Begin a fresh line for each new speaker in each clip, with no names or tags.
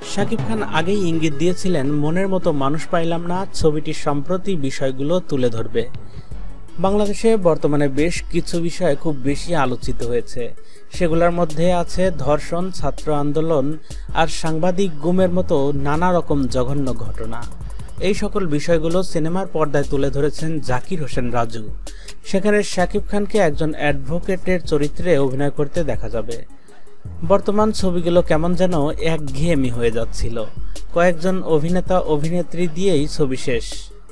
শাকিব খান আগেই ইঙ্গিত দিয়েছিলেন মনের মতো মানুষ পাইলাম না ছবিটি সম্প্রতি বিষয়গুলো তুলে ধরবে। বাংলাদেশে বর্তমানে বেশ কিছু বিষয় খুব বেশি আলোচিত হয়েছে। সেগুলোর মধ্যে আছে ধর্ষণ, ছাত্র আন্দোলন আর সাংবাদিক গুমের মতো নানা রকম জঘন্য ঘটনা। এই সকল বিষয়গুলো সিনেমার পর্দায় তুলে ধরেছেন জাকির হোসেন রাজু। সেখানে শাকিব খানকে একজন অ্যাডভোকেটের চরিত্রে অভিনয় করতে দেখা যাবে। বর্তমান ছবিগুলো কেমন যেন একঘেয়েমি হয়ে যাচ্ছিল। কয়েকজন অভিনেতা অভিনেত্রী দিয়েই ছবি শেষ।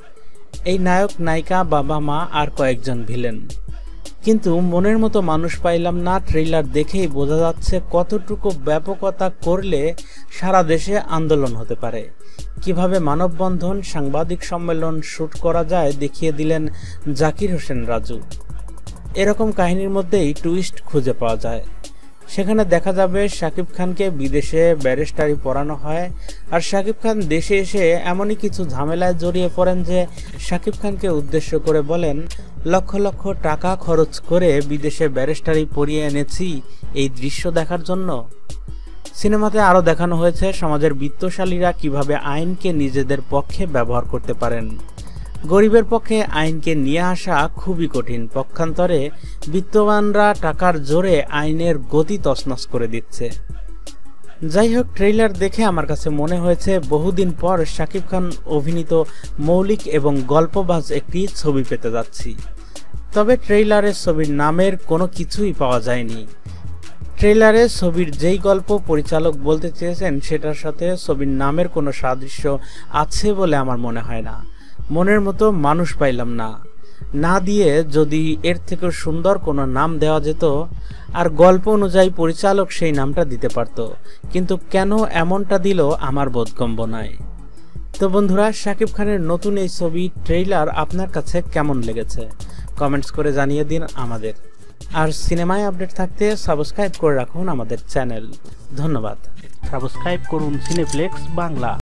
এই নায়ক নায়িকা, বাবা মা আর কয়েকজন ভিলেন। কিন্তু মনের মতো মানুষ পাইলাম না ট্রেইলার দেখেই বোঝা যাচ্ছে কতটুকু ব্যাপকতা করলে সারা দেশে আন্দোলন হতে পারে। কিভাবে মানববন্ধন, সাংবাদিক সম্মেলন শুট করা যায় দেখিয়ে দিলেন জাকির হোসেন রাজু। এরকম কাহিনীর মধ্যেই টুইস্ট খুঁজে পাওয়া যায়। সেখানে দেখা যাবে শাকিব খানকে বিদেশে ব্যারিস্টারি পড়ানো হয়, আর শাকিব খান দেশে এসে এমনই কিছু ঝামেলায় জড়িয়ে পড়েন যে শাকিব খানকে উদ্দেশ্য করে বলেন, লক্ষ লক্ষ টাকা খরচ করে বিদেশে ব্যারিস্টারি পড়িয়ে এনেছি এই দৃশ্য দেখার জন্য। সিনেমাতে আরও দেখানো হয়েছে সমাজের বিত্তশালীরা কিভাবে আইনকে নিজেদের পক্ষে ব্যবহার করতে পারেন। গরিবের পক্ষে আইনকে নিয়ে আসা খুবই কঠিন, পক্ষান্তরে বিত্তবানরা টাকার জোরে আইনের গতি তছনছ করে দিচ্ছে। যাই হোক, ট্রেইলার দেখে আমার কাছে মনে হয়েছে বহুদিন পর শাকিব খান অভিনীত মৌলিক এবং গল্পবাজ একটি ছবি পেতে যাচ্ছি। তবে ট্রেইলারে ছবির নামের কোনো কিছুই পাওয়া যায়নি। ট্রেইলারে ছবির যেই গল্প পরিচালক বলতে চেয়েছেন সেটার সাথে ছবির নামের কোনো সাদৃশ্য আছে বলে আমার মনে হয় না। মনের মতো মানুষ পাইলাম না না দিয়ে যদি এর থেকে সুন্দর কোনো নাম দেওয়া যেত, আর গল্প অনুযায়ী পরিচালক সেই নামটা দিতে পারত, কিন্তু কেন এমনটা দিল আমার বোধগম্য নয়। তো বন্ধুরা, শাকিব খানের নতুন এই ছবি ট্রেইলার আপনার কাছে কেমন লেগেছে কমেন্টস করে জানিয়ে দিন আমাদের। আর সিনেমায় আপডেট থাকতে সাবস্ক্রাইব করে রাখুন আমাদের চ্যানেল। ধন্যবাদ। সাবস্ক্রাইব করুন সিনেপ্লেক্স বাংলা।